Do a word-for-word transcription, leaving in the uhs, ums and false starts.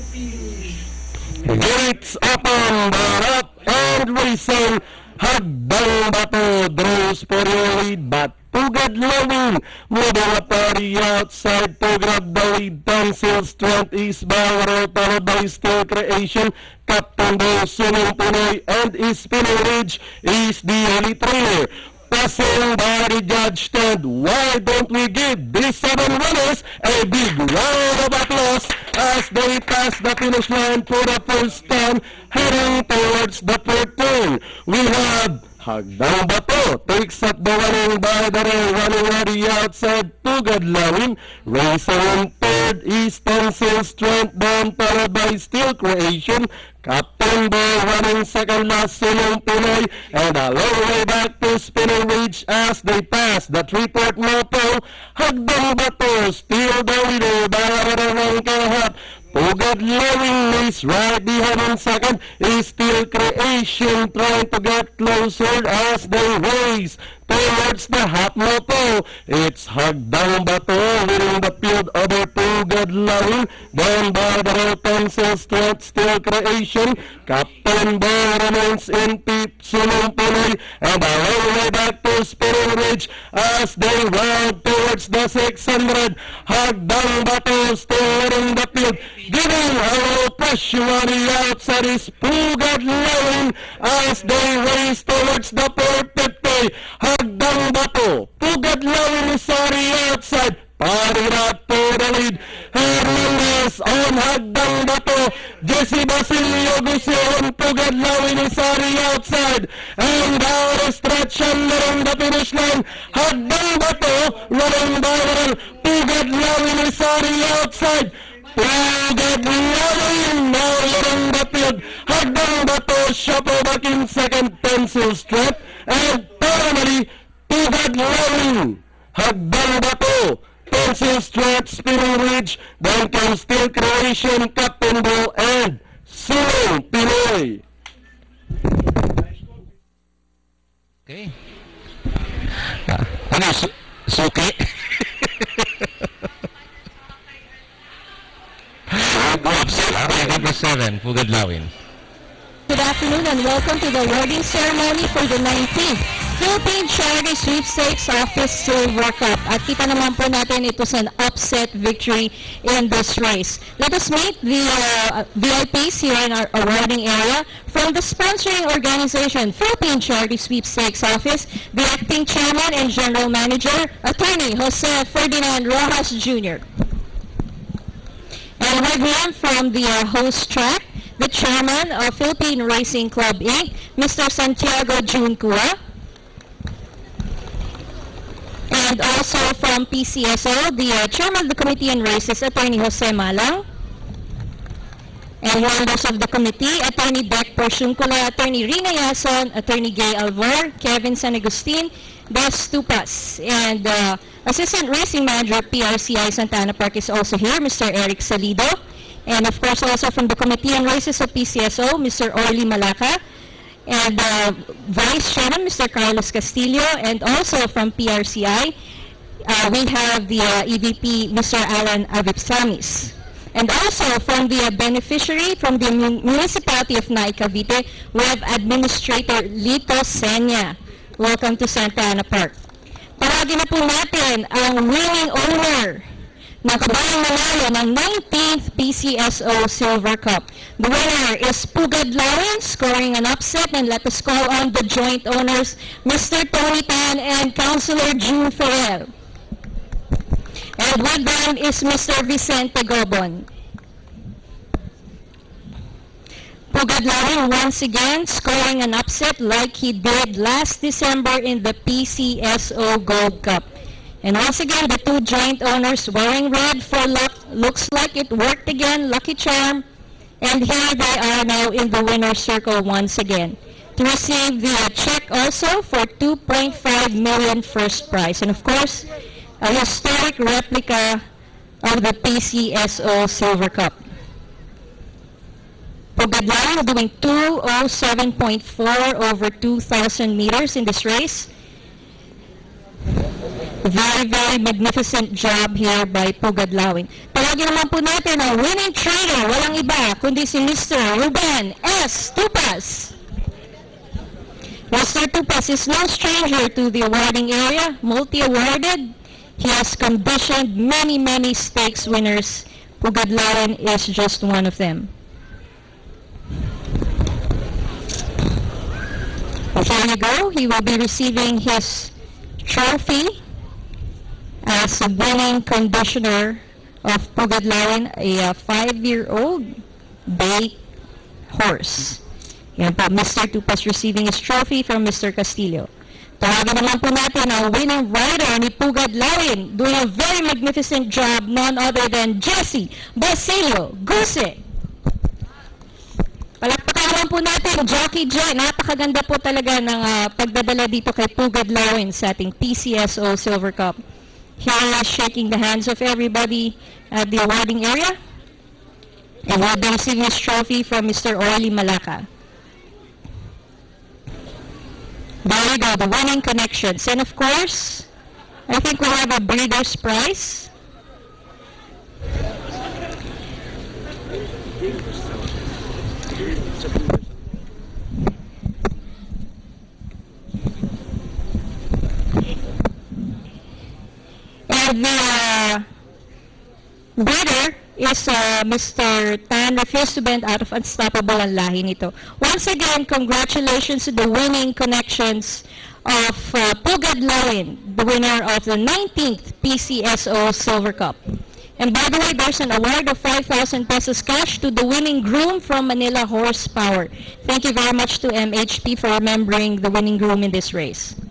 Gates upon the up and racing. Hagdang bato draws for your lead, but Pugad Lawin moving up to the outside to grab the lead. Tensile Strength is Bangaro, followed by Steel Creation. Captain Bo Sunong Pinoy and his spinning ridge is the only trainer. Passing by the judge stand. Why don't we give these seven runners a big round of applause as they pass the finish line for the first time, heading towards the fourth turn. We have Hagdang Bato takes up the running by the rail, running on the outside. Pugad Lawin racing in third is Tensile Strength, down followed by Steel Creation. Captain Bo running second last, Sunong Pinoy, and a long way back to Spinning Ridge as they pass the three-port moto. Hagdang Bato still the leader by a long kahap. Pugad Lawin is right behind in second. Is Steel Creation trying to get closer as they race towards the half moto. It's Hagdang Bato winning the field over Pugad Lawin, then by the road Tensile Strength, Steel Creation. Captain Bo remains in fifth, Sunong Pinoy, and a long way back to Spinning Ridge as they round towards the six hundred. Hagdang Bato still winning the field, giving a little pressure on the outside is Pugad Lawin as they race towards the four fifty. Hagdang Bato, Pugad Lawin is on the outside, parting up to the lead. Hernandez on Hagdang Bato, Jesse Basilio Gusion, Pugad Lawin is on the outside, and down the stretch under the finish line. Hagdang Bato running by the Pugad Lawin is on the outside. Pugad Lawin now leading the field. Hagdang Bato shuffle back in second, Tensile Strength, and finally Pugad Lawin. Hagdang Bato, Tensile Strength, Spinning Ridge, then comes Steel Creation, Captain Bo, and Sunong Pinoy. Okay. Ah, ano, su suki? Number seven, Pugad Lawin. Good afternoon and welcome to the awarding ceremony for the nineteenth Philippine Charity Sweepstakes Office Silver Cup. At kita naman po natin ito is an upset victory in this race. Let us meet the uh, V I Ps here in our awarding area. From the sponsoring organization, Philippine Charity Sweepstakes Office, the acting chairman and general manager, Attorney Jose Ferdinand Rojas Junior And with him from the uh, host track, the chairman of Philippine Racing Club Incorporated, Mister Santiago Juncua. And also from P C S O, the uh, chairman of the committee on races, Attorney Jose Malang. And members of the committee, Attorney Beck Porciuncula, Attorney Rina Yason, Attorney Gay Alvor, Kevin San Agustin, Des Tupas, and uh, Assistant Racing Manager P R C I Santana Park is also here, Mister Eric Salido. And of course also from the Committee on Races of P C S O, Mister Orly Malacca. And uh, Vice Chairman, Mister Carlos Castillo. And also from P R C I, uh, we have the uh, E V P, Mister Alan Avipsamis. And also from the uh, beneficiary from the municipality of Naik, Cavite, we have Administrator Lito Senya. Welcome to Santa Ana Park. Tawagin na po natin ang winning owner ng kabayang nanalo ng nineteenth P C S O Silver Cup. The winner is Pugad Lawin, scoring an upset, and let us call on the joint owners, Mister Tony Tan and Councilor June Ferrer. And with them is Mister Vicente Gobon. Pugad Lawin once again scoring an upset like he did last December in the P C S O Gold Cup. And once again, the two joint owners wearing red for luck. Looks like it worked again, lucky charm. And here they are now in the winner's circle once again to receive the check also for two point five million first prize. And of course, a historic replica of the P C S O Silver Cup. Pugad Lawin doing two oh seven point four over two thousand meters in this race. Very, very magnificent job here by Pugad Lawin. Tawagin naman po natin ang winning trainer, walang iba, kundi si Mister Ruben S. Tupas. Mister Tupas is no stranger to the awarding area, multi-awarded. He has conditioned many, many stakes winners. Pugadlawan is just one of them. Before we go, he will be receiving his trophy as a winning conditioner of Pugadlawan, a uh, five-year-old bay horse. Yan po, Mister Tupas receiving his trophy from Mister Castillo. Tawagin naman po natin ang winning rider ni Pugadlawan, doing a very magnificent job, none other than Jesse Basilio Guse. Palakpakan naman po natin, Jockey J. Napakaganda po talaga ng uh, pagdadala dito kay Pugadlawan sa ating P C S O Silver Cup. Here is shaking the hands of everybody at the awarding area. And we'll be receiving his trophy from Mister Orly Malacca. There we go, the winning connections. And of course, I think we'll have a breeder's prize. And the uh, breeder is uh, Mister Tan, refused to bend out of Unstoppable ang lahi nito. Once again, congratulations to the winning connections of uh, Pugadlawan, the winner of the nineteenth P C S O Silver Cup. And by the way, there's an award of five thousand pesos cash to the winning groom from Manila Horsepower. Thank you very much to M H P for remembering the winning groom in this race.